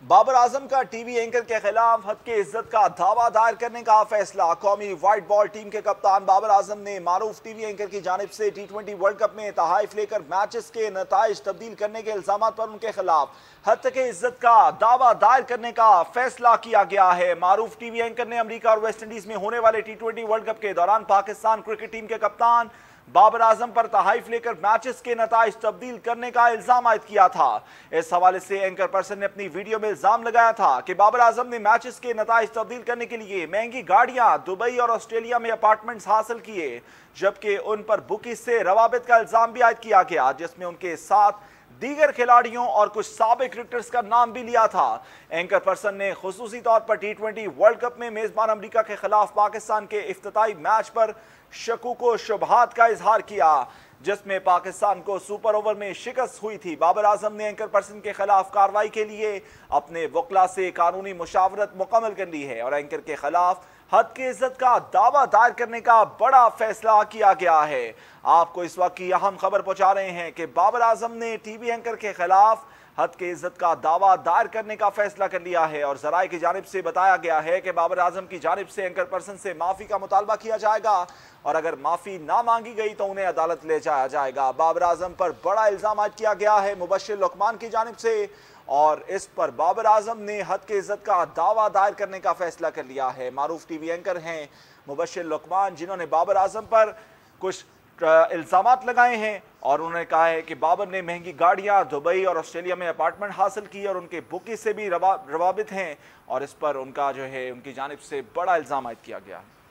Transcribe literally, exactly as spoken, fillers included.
बाबर आजम का TV anchor के खिलाफ हद की इज्जत का दावा दायर करने का फैसला। कौमी व्हाइट बॉल टीम के कप्तान बाबर आजम ने मारूफ टीवी एंकर की जानिब से टी ट्वेंटी वर्ल्ड कप में तहाइफ लेकर मैचेस के नताइज तब्दील करने के इल्जाम पर उनके खिलाफ हद की इज्जत का दावा दायर करने का फैसला किया गया है। मारूफ टीवी एंकर ने अमरीका और वेस्ट इंडीज में होने वाले टी ट्वेंटी वर्ल्ड कप के दौरान पाकिस्तान क्रिकेट टीम के कप्तान बाबर आजम पर तहाइफ लेकर मैचेस के नताइज तब्दील करने का इल्जाम आयद किया था। इस हवाले से एंकर पर्सन ने अपनी वीडियो में इल्जाम लगाया था कि बाबर आजम ने मैचेस के नताइज तब्दील करने के लिए महंगी गाड़ियां दुबई और ऑस्ट्रेलिया में अपार्टमेंट्स हासिल किए, जबकि उन पर बुकी से रवाबित का इल्जाम भी आयद किया गया, जिसमें उनके साथ दीगर खिलाड़ियों और कुछ साबिक क्रिकेटर्स का नाम भी लिया था। एंकर पर्सन ने खुसूसी तौर पर टी ट्वेंटी वर्ल्ड कप में मेजबान अमरीका के खिलाफ पाकिस्तान के इफ्तिताई मैच पर शकूक व शुबहात का इजहार किया, जिसमें पाकिस्तान को सुपर ओवर में शिकस्त हुई थी। बाबर आजम ने एंकर पर्सन के खिलाफ कार्रवाई के लिए अपने वकला से कानूनी मुशावरत मुकम्मल कर ली है और एंकर के खिलाफ हद की इज्जत का दावा दायर करने का बड़ा फैसला किया गया है। आपको इस वक्त की अहम खबर पहुंचा रहे हैं कि बाबर आजम ने टीवी एंकर के खिलाफ हद की इज्जत का दावा दायर करने का फैसला कर लिया है और जराए की जानिब से बताया गया है कि बाबर आजम की जानिब से एंकर पर्सन से माफी का मुतालबा किया जाएगा और अगर माफी ना मांगी गई तो उन्हें अदालत ले जाया जाएगा। बाबर आजम पर बड़ा इल्जाम आयद किया गया है मुबश्शिर लुकमान की जानिब से और इस पर बाबर आजम ने हद की इज्जत का दावा दायर करने का फैसला कर लिया है। मारूफ टीवी एंकर हैं मुबश्शिर लुकमान, जिन्होंने बाबर आजम पर कुछ इल्जामात लगाए हैं और उन्होंने कहा है कि बाबर ने महंगी गाड़ियां दुबई और ऑस्ट्रेलिया में अपार्टमेंट हासिल की और उनके बुकी से भी रवा, रवाबित हैं और इस पर उनका जो है उनकी जानिब से बड़ा इल्जाम आयद किया गया है।